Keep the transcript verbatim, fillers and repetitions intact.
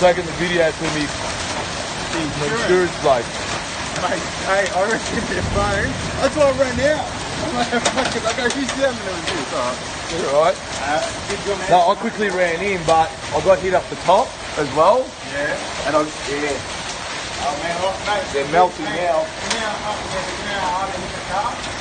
taking the video for me. Insurance bloke. Mate, hey, I reckon your phone. That's why I ran out. I'm like, fucking, I go, who's down there with this? Alright. You're right. Uh, did you want to No, I quickly ran in, but I got hit up the top as well. Yeah. And I, yeah, Oh man, oh, mate. they're melting mate, now. Now, up there, now, hard in the car.